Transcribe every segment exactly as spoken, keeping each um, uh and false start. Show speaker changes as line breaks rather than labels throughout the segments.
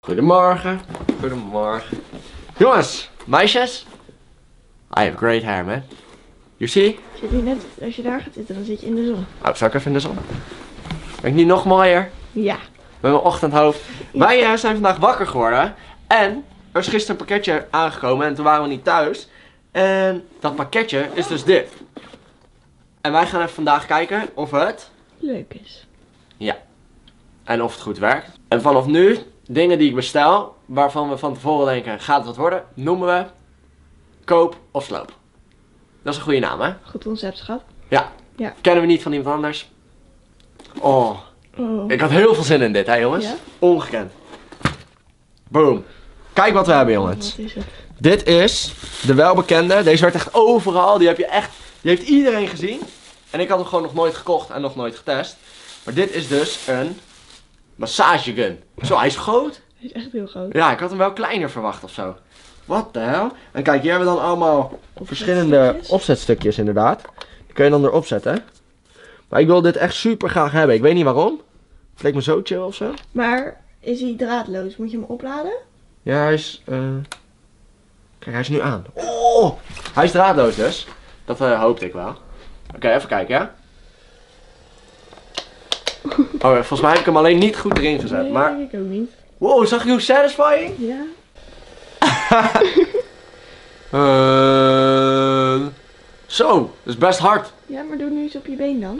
Goedemorgen. Goedemorgen. Jongens, meisjes. I have great hair, man. You see?
Zit je net, als je daar gaat zitten, dan zit je in de zon.
Oh, zal ik even in de zon? Ben ik niet nog mooier?
Ja.
Met mijn ochtendhoofd. Ja. Wij uh, zijn vandaag wakker geworden. En er is gisteren een pakketje aangekomen en toen waren we niet thuis. En dat pakketje is dus dit. En wij gaan even vandaag kijken of het...
leuk is.
Ja. En of het goed werkt. En vanaf nu, dingen die ik bestel, waarvan we van tevoren denken, gaat het wat worden, noemen we koop of sloop. Dat is een goede naam, hè?
Goed concept, schat.
Ja.
Ja.
Kennen we niet van iemand anders. Oh.
Oh.
Ik had heel veel zin in dit, hè jongens?
Ja?
Ongekend. Boom. Kijk wat we hebben, jongens.
Wat is het?
Dit is de welbekende. Deze werd echt overal. Die heb je echt, die heeft iedereen gezien. En ik had hem gewoon nog nooit gekocht en nog nooit getest. Maar dit is dus een massagegun. Zo, hij is groot.
Hij is echt heel groot.
Ja, ik had hem wel kleiner verwacht of zo. Wat de hel? En kijk, hier hebben we dan allemaal verschillende opzetstukjes inderdaad. Die kun je dan erop zetten. Maar ik wil dit echt super graag hebben. Ik weet niet waarom. Het leek me zo chill of zo.
Maar is hij draadloos? Moet je hem opladen?
Ja, hij is... Uh... Kijk, hij is nu aan. Oh! Hij is draadloos dus. Dat uh, hoopte ik wel. Oké, okay, even kijken, ja. Oh, volgens mij heb ik hem alleen niet goed erin gezet.
Nee,
maar...
ik ook niet.
Wow, zag je hoe satisfying?
Ja.
uh... Zo, dat is best hard.
Ja, maar doe nu eens op je been dan.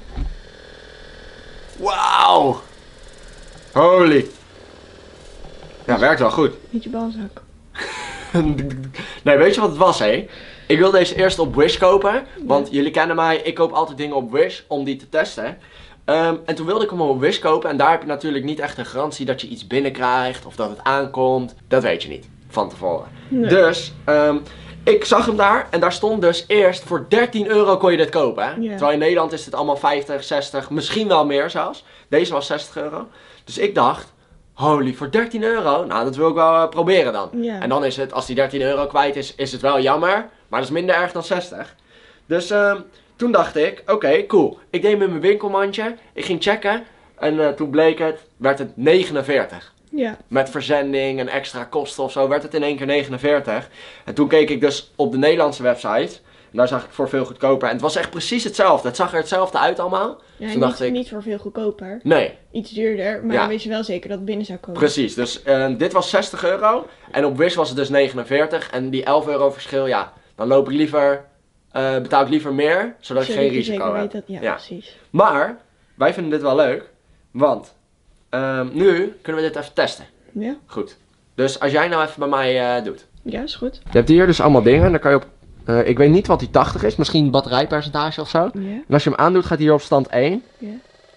Wauw. Holy. Ja, werkt wel goed.
Niet je balzak.
Nee, weet je wat het was, hé? Ik wil deze eerst op Wish kopen. Want jullie kennen mij, ik koop altijd dingen op Wish om die te testen. Um, en toen wilde ik hem op Wish kopen. En daar heb je natuurlijk niet echt een garantie dat je iets binnenkrijgt. Of dat het aankomt. Dat weet je niet. Van tevoren.
Nee.
Dus, um, ik zag hem daar. En daar stond dus eerst voor dertien euro kon je dit kopen, hè?
Ja.
Terwijl in Nederland is het allemaal vijftig, zestig. Misschien wel meer zelfs. Deze was zestig euro. Dus ik dacht... Holy, voor dertien euro? Nou, dat wil ik wel uh, proberen dan.
Ja.
En dan is het, als die dertien euro kwijt is, is het wel jammer. Maar dat is minder erg dan zestig. Dus uh, toen dacht ik, oké, okay, cool. Ik deed met mijn winkelmandje. Ik ging checken. En uh, toen bleek het, werd het negenenveertig.
Ja.
Met verzending en extra kosten of zo werd het in één keer negenenveertig. En toen keek ik dus op de Nederlandse website. En daar zag ik voor veel goedkoper. En het was echt precies hetzelfde. Het zag er hetzelfde uit allemaal.
Ja,
toen dacht
niet,
ik...
niet voor veel goedkoper.
Nee.
Iets duurder, maar
Ja.
dan weet je wel zeker dat het binnen zou komen.
Precies, dus uh, dit was zestig euro en op Wish was het dus negenenveertig en die elf euro verschil, ja, dan loop ik liever, uh, betaal ik liever meer, zodat ik
Zodat
geen
je
risico
zeker
heb.
weet dat, ja,
Ja.
precies.
Maar, wij vinden dit wel leuk, want uh, nu kunnen we dit even testen.
Ja?
Goed, dus als jij nou even bij mij uh, doet.
Ja, is goed.
Je hebt hier dus allemaal dingen, dan kan je op, uh, ik weet niet wat die tachtig is, misschien batterijpercentage of zo.
Ja.
En als je hem aandoet gaat hij hier op stand één.
Ja.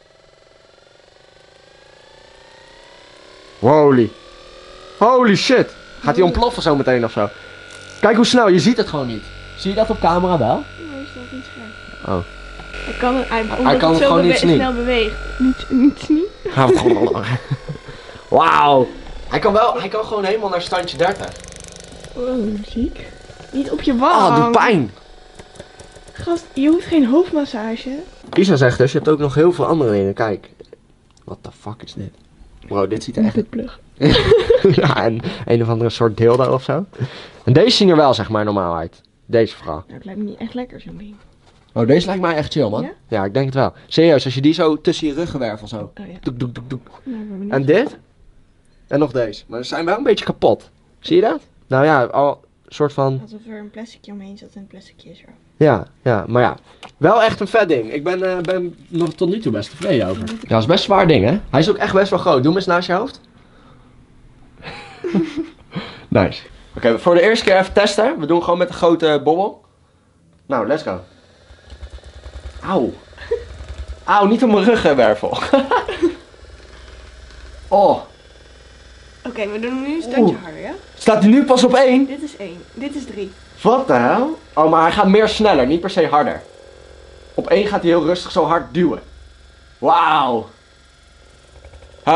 Holy. Holy shit. Gaat hij ontploffen zo meteen of zo? Kijk hoe snel, je ziet het gewoon niet. Zie je dat op camera wel?
Maar hij is nog niet scherp.
Oh.
Hij kan het, hij,
hij kan het
zo
gewoon niet
bewe-
zien.
snel beweegt. Niet, niet zien.
Wauw. Hij kan wel, hij kan gewoon helemaal naar standje dertig.
Wow, ziek. Niet op je wang.
Ah, oh, doet pijn.
Gast, je hoeft geen hoofdmassage.
Isa zegt dus, je hebt ook nog heel veel andere dingen. Kijk. What the fuck is dit? Bro, dit ziet er echt...
Een plug.
Ja, en een of andere soort dildo of zo. En deze zien er wel zeg maar normaal uit. Deze vooral.
Nou, het lijkt me niet echt lekker zo'n ding.
Oh, deze lijkt mij echt chill, man.
Ja?
Ja, ik denk het wel. Serieus, als je die zo tussen je ruggenwervel zo.
Oh ja.
Doek, doek, doek, doek.
Nou, ik ben benieuwd.
En dit? En nog deze. Maar ze zijn wel een beetje kapot. Zie je dat? Nou ja, al een soort van...
Alsof er een plasticje omheen zat en een plasticje is er.
Ja, ja, maar ja. Wel echt een vet ding. Ik ben, uh, ben nog tot nu toe best tevreden over. Ja, dat is best zwaar ding, hè? Hij is ook echt best wel groot. Doe hem eens naast je hoofd. Nice. Oké, okay, voor de eerste keer even testen. We doen gewoon met een grote bobbel. Nou, let's go. Auw. Auw, niet op mijn ruggenwervel. Oh.
Oké, okay, we doen hem nu een standje
Oeh.
harder, ja?
Staat hij nu pas op één?
Dit is één. Dit is drie.
Wat de hel? Oh, maar hij gaat meer sneller, niet per se harder. Op één gaat hij heel rustig zo hard duwen. Wauw. Uh...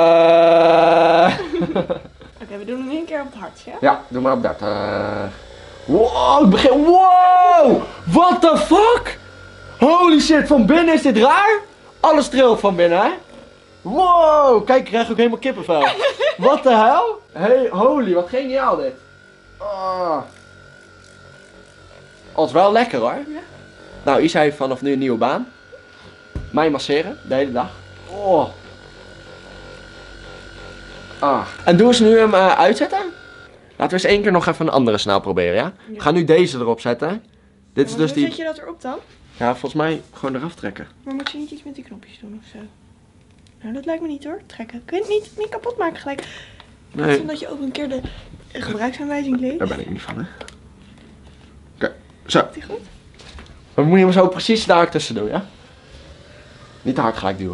Oké, okay, we doen hem nu een keer op het hart, ja?
Ja, doe maar op dertig. Wow, ik begin... Wow! What the fuck? Holy shit, van binnen is dit raar? Alles trilt van binnen, hè? Wow, kijk, ik krijg ook helemaal kippenvel. Wat de hel? Hey, holy, wat geniaal dit. Oh. Oh, is wel lekker hoor.
Ja.
Nou, Isa heeft vanaf nu een nieuwe baan. Mij masseren, de hele dag. Oh. Ah. En doe eens nu hem uh, uitzetten. Laten we eens één keer nog even een andere snel proberen, ja?
Ja.
We gaan nu deze erop zetten. Dit is
Ja,
dus
hoe
die...
zet je dat erop dan?
Ja, volgens mij gewoon eraf trekken.
Maar moet je niet iets met die knopjes doen of zo? Nou, dat lijkt me niet hoor. Trekken. Kun je het niet, niet kapot maken gelijk?
Nee.
Omdat je ook een keer de gebruiksaanwijzing leest.
Daar ben ik niet van, hè? Oké, okay. Zo.
Is die goed?
Dan moet je hem zo precies daar tussen doen, ja? Niet te hard gelijk duwen.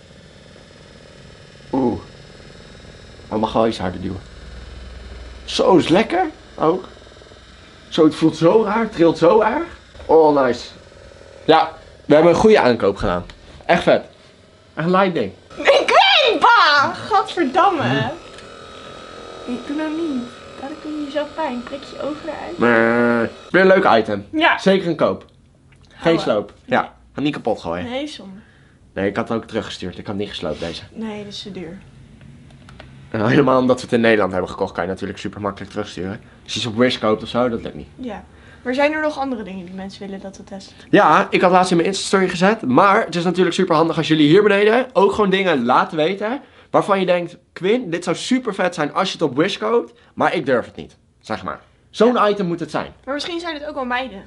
Oeh. Maar mag wel iets harder duwen. Zo, is lekker. Ook. Zo, het voelt zo raar. Het trilt zo erg. Oh, nice. Ja, we hebben een goede aankoop gedaan. Echt vet. Echt een light ding.
Ik weet! Bah! Gadverdamme! Nee, doe nou niet. Dadelijk doe je jezelf pijn. Prik je ogen eruit.
Maar, weer een leuk item.
Ja.
Zeker een koop. Geen
Houden.
sloop. Ja, ga niet kapot gooien.
Nee, zonde.
Nee, ik had het ook teruggestuurd. Ik had niet gesloopt deze.
Nee, dat is te duur.
En helemaal omdat we het in Nederland hebben gekocht, kan je natuurlijk super makkelijk terugsturen. Als je iets op Wish koopt of zo, dat lukt niet.
Ja. Maar zijn er nog andere dingen die mensen willen dat we testen?
Ja, ik had laatst in mijn Insta-story gezet. Maar het is natuurlijk super handig als jullie hier beneden ook gewoon dingen laten weten. Waarvan je denkt, Quinn, dit zou super vet zijn als je het op Wish koopt. Maar ik durf het niet. Zeg maar. Zo'n
Ja.
item moet het zijn.
Maar misschien zijn het ook wel meiden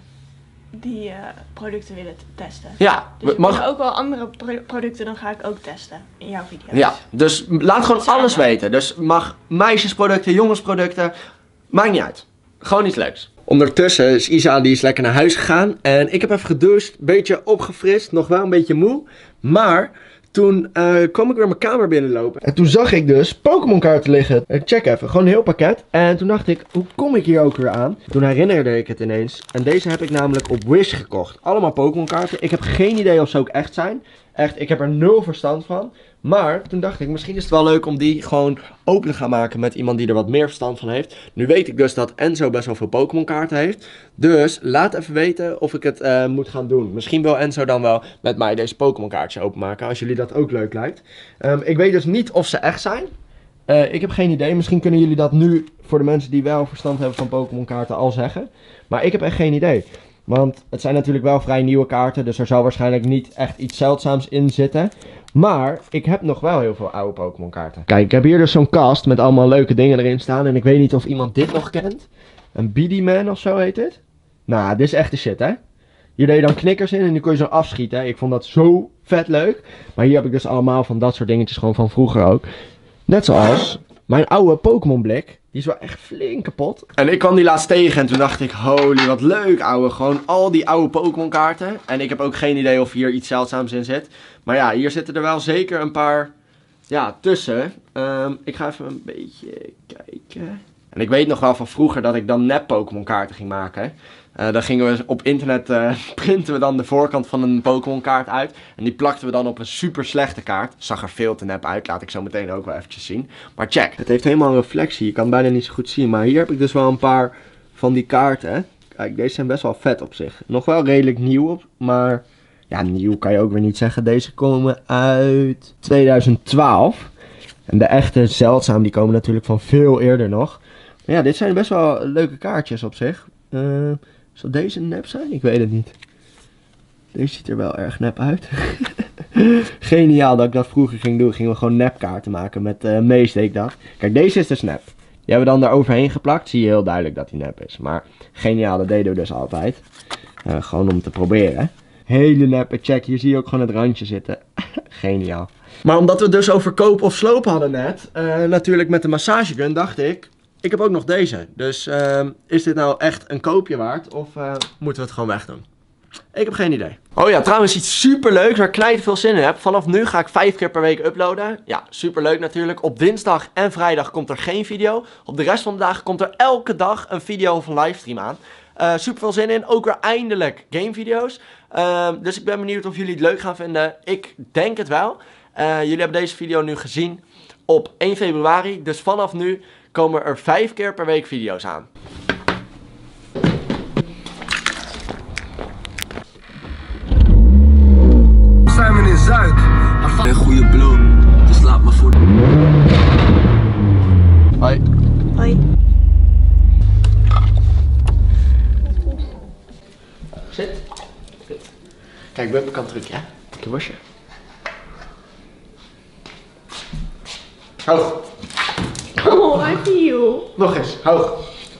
die uh, producten willen t- testen.
Ja,
Dus we
mag...
kunnen ook wel andere pro- producten, dan ga ik ook testen in jouw video's.
ja, dus laat gewoon
Samen.
alles weten. Dus mag meisjesproducten, jongensproducten, maakt niet uit. Gewoon iets leuks. Ondertussen is Isa, die is lekker naar huis gegaan. En ik heb even gedoucht, een beetje opgefrist, nog wel een beetje moe. Maar toen uh, kwam ik weer mijn kamer binnenlopen. En toen zag ik dus Pokémon kaarten liggen. Uh, check even, gewoon een heel pakket. En toen dacht ik, hoe kom ik hier ook weer aan? Toen herinnerde ik het ineens. En deze heb ik namelijk op Wish gekocht. Allemaal Pokémon kaarten. Ik heb geen idee of ze ook echt zijn. Echt, ik heb er nul verstand van. Maar toen dacht ik, misschien is het wel leuk om die gewoon open te gaan maken met iemand die er wat meer verstand van heeft. Nu weet ik dus dat Enzo best wel veel Pokémon kaarten heeft. Dus laat even weten of ik het uh, moet gaan doen. Misschien wil Enzo dan wel met mij deze Pokémon kaartjes openmaken, als jullie dat ook leuk lijkt. Um, ik weet dus niet of ze echt zijn. Uh, ik heb geen idee. Misschien kunnen jullie dat nu voor de mensen die wel verstand hebben van Pokémon kaarten al zeggen. Maar ik heb echt geen idee. Want het zijn natuurlijk wel vrij nieuwe kaarten, dus er zal waarschijnlijk niet echt iets zeldzaams in zitten. Maar ik heb nog wel heel veel oude Pokémon kaarten. Kijk, ik heb hier dus zo'n kast met allemaal leuke dingen erin staan. En ik weet niet of iemand dit nog kent. Een B D Man of zo heet dit. Nou, dit is echt de shit, hè. Hier deed je dan knikkers in en die kon je zo afschieten. Hè? Ik vond dat zo vet leuk. Maar hier heb ik dus allemaal van dat soort dingetjes gewoon van vroeger ook. Net zoals mijn oude Pokémon blik. Die is wel echt flink kapot. En ik kwam die laatst tegen en toen dacht ik, holy wat leuk ouwe. Gewoon al die oude Pokémon kaarten. En ik heb ook geen idee of hier iets zeldzaams in zit. Maar ja, hier zitten er wel zeker een paar ja, tussen. Um, ik ga even een beetje kijken. En ik weet nog wel van vroeger dat ik dan nep Pokémon kaarten ging maken. Uh, dan gingen we op internet, uh, printen we dan de voorkant van een Pokémon kaart uit. En die plakten we dan op een super slechte kaart. Zag er veel te nep uit, laat ik zo meteen ook wel eventjes zien. Maar check, het heeft helemaal een reflectie. Je kan het bijna niet zo goed zien. Maar hier heb ik dus wel een paar van die kaarten. Kijk, deze zijn best wel vet op zich. Nog wel redelijk nieuw op, maar ja, nieuw kan je ook weer niet zeggen. Deze komen uit tweeduizend twaalf. En de echte zeldzaam, die komen natuurlijk van veel eerder nog. Maar ja, dit zijn best wel leuke kaartjes op zich. Uh, Zal deze nep zijn? Ik weet het niet. Deze ziet er wel erg nep uit. Geniaal dat ik dat vroeger ging doen. Gingen we gewoon nepkaarten maken. Met uh, Mees deed ik dat. Kijk, deze is dus nep. Die hebben we dan daar overheen geplakt. Zie je heel duidelijk dat die nep is. Maar geniaal, dat deden we dus altijd. Uh, gewoon om te proberen. Hele neppe check. Hier zie je ook gewoon het randje zitten. Geniaal. Maar omdat we het dus over koop of sloop hadden net. Uh, natuurlijk met de massagegun dacht ik. Ik heb ook nog deze. Dus uh, is dit nou echt een koopje waard? Of uh, moeten we het gewoon wegdoen? Ik heb geen idee. Oh ja, trouwens iets superleuks waar ik knijt veel zin in heb. Vanaf nu ga ik vijf keer per week uploaden. Ja, superleuk natuurlijk. Op dinsdag en vrijdag komt er geen video. Op de rest van de dagen komt er elke dag een video of een livestream aan. Uh, super veel zin in. Ook weer eindelijk gamevideo's. Uh, dus ik ben benieuwd of jullie het leuk gaan vinden. Ik denk het wel. Uh, jullie hebben deze video nu gezien op één februari. Dus vanaf nu komen er vijf keer per week video's aan.
Zijn we in Zuid. Een goede blow.
Hoi.
Hoi.
Zit. Zit. Kijk, Bumper kan terug, ja? Pak je worstje. Hoog.
Oh, hij viel.
Nog eens, hoog.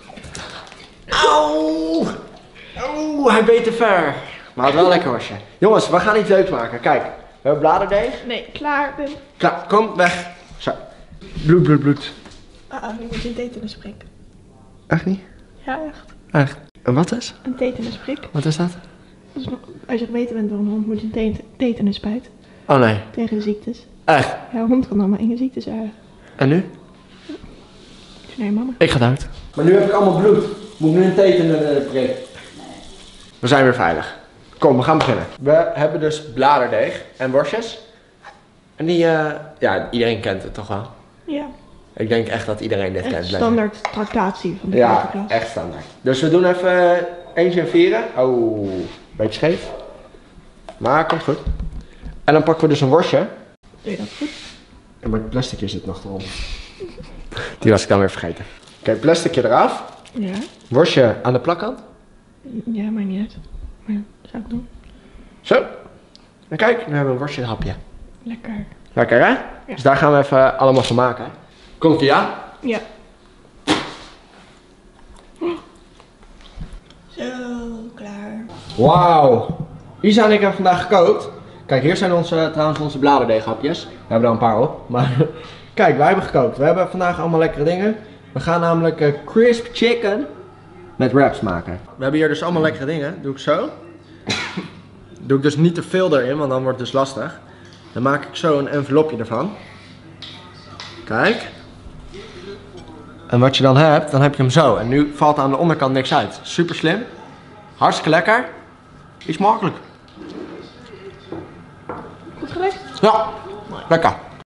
Auw. Oeh, hij beet te ver. Maar het wel lekker worstje. Jongens, we gaan iets leuks maken. Kijk, we hebben bladerdeeg.
Nee, klaar. Ben...
Klaar, kom, weg. Zo. Bloed, bloed, bloed.
Ah, nu moet je een tetanusprik.
Echt niet?
Ja, echt.
Echt. En wat is?
Een tetanusprik.
Wat is dat?
Dus als je geweten bent door een hond, moet je een tet tetanus spuiten.
Oh nee.
Tegen de ziektes.
Echt?
Ja, een hond kan dan maar één ziekte zijn.
En nu?
Nee, mama.
Ik ga eruit. Maar nu heb ik allemaal bloed. Moet ik nu een tetanus prik? We zijn weer veilig. Kom, we gaan beginnen. We hebben dus bladerdeeg en worstjes. En die, uh, ja, iedereen kent het toch wel?
Ja.
Ik denk echt dat iedereen dit
Echt
kent.
standaard tractatie van de
Ja,
kleuterklas.
echt standaard. Dus we doen even uh, eentje en vieren. Oh, beetje scheef. Maar komt goed. En dan pakken we dus een worstje.
Doe je dat goed?
En mijn plasticje zit nog erop. Die was ik dan weer vergeten. Oké, okay, plasticje eraf.
Ja.
Worstje aan de plakkant.
Ja, maakt niet uit. Maar ja, dat zou ik doen.
Zo. En kijk, nu hebben we een worstje hapje.
Lekker.
Lekker hè?
Ja.
Dus daar gaan we even allemaal van maken. Komt ie, ja?
Ja. Zo, klaar.
Wauw. Isa en ik hebben vandaag gekookt. Kijk, hier zijn onze, trouwens onze bladerdeeghapjes. We hebben er een paar op. Maar kijk, wij hebben gekookt. We hebben vandaag allemaal lekkere dingen. We gaan namelijk uh, crisp chicken met wraps maken. We hebben hier dus allemaal lekkere dingen. Doe ik zo. Doe ik dus niet te veel erin, want dan wordt het dus lastig. Dan maak ik zo een envelopje ervan. Kijk. En wat je dan hebt, dan heb je hem zo. En nu valt aan de onderkant niks uit. Super slim. Hartstikke lekker. Iets makkelijk.
Goed gelegd?
Ja, lekker.